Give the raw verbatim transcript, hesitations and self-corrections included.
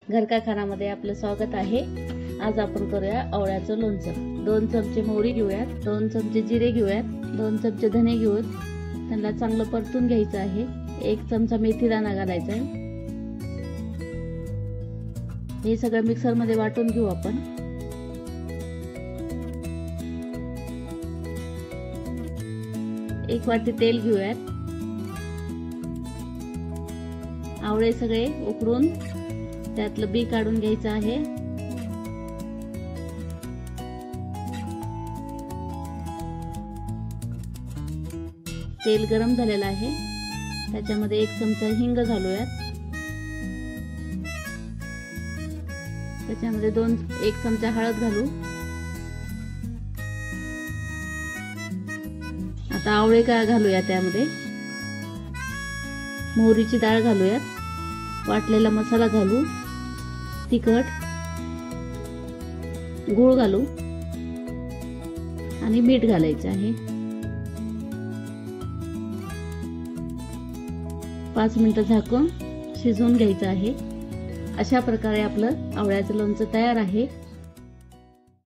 घरका खानामध्ये आपलं स्वागत आहे। आज आपण करूया आवळ्याचं लोणचं। दोन चमचे मोहरी घेऊयात, दोन चमचे जिरे घेऊयात, दोन चमचे धने घेऊयात, त्यांना चांगलं परतून घ्यायचं आहे। एक चमचा मेथी दाणा घालायचा आहे। हे सगळं मिक्सर मध्ये वाटून घेऊ आपण। एक वाटी तेल घेऊयात। आवळे सगळे उकडून त्यातलं बी काढून घ्यायचं आहे। तेल गरम झालेलं आहे, त्याच्यामध्ये एक चमचा हिंग घालूयात। त्याच्यामध्ये दोन एक चमचा हळद घालू। आता आवळे का घालूया, त्यामध्ये मोहरीची डाळ घालूयात, वाटलेला मसाला घालू, तिखट, गूळ घालू आणि मीठ घालायचं आहे। पाच मिनिटं झाकून शिजवून घ्यायचं आहे। अशा प्रकारे आपलं आवळ्याचं लोणचं तयार आहे।